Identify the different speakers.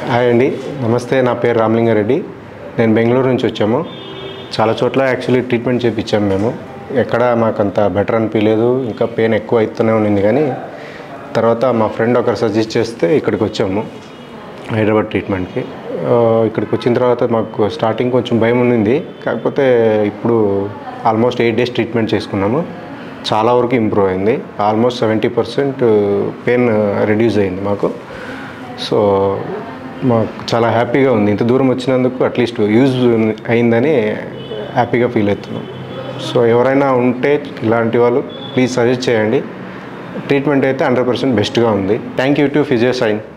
Speaker 1: Hi అండి, నమస్తే. నా పేరు రామలింగారెడ్డి. నేను బెంగళూరు నుంచి వచ్చాము. చాలా చోట్ల యాక్చువల్లీ ట్రీట్మెంట్ చేయించాము మేము. ఎక్కడ మాకంత బెటర్ అనిపించలేదు, ఇంకా పెయిన్ ఎక్కువ అవుతూనే ఉండింది. కానీ తర్వాత మా ఫ్రెండ్ ఒకరు సజెస్ట్ చేస్తే ఇక్కడికి వచ్చాము, హైదరాబాద్ ట్రీట్మెంట్కి. ఇక్కడికి వచ్చిన తర్వాత మాకు స్టార్టింగ్ కొంచెం భయం ఉండింది. కాకపోతే ఇప్పుడు ఆల్మోస్ట్ 8 days ట్రీట్మెంట్ చేసుకున్నాము. చాలా వరకు ఇంప్రూవ్ అయింది. ఆల్మోస్ట్ 70% పెయిన్ రెడ్యూస్ అయింది మాకు. సో మాకు చాలా హ్యాపీగా ఉంది. ఇంత దూరం వచ్చినందుకు అట్లీస్ట్ యూజ్ అయిందని హ్యాపీగా ఫీల్ అవుతున్నాం. సో ఎవరైనా ఉంటే ఇలాంటి వాళ్ళు ప్లీజ్ సజెస్ట్ చేయండి. ట్రీట్మెంట్ అయితే 100% బెస్ట్గా ఉంది. Thank you to ఫిజియోసైన్.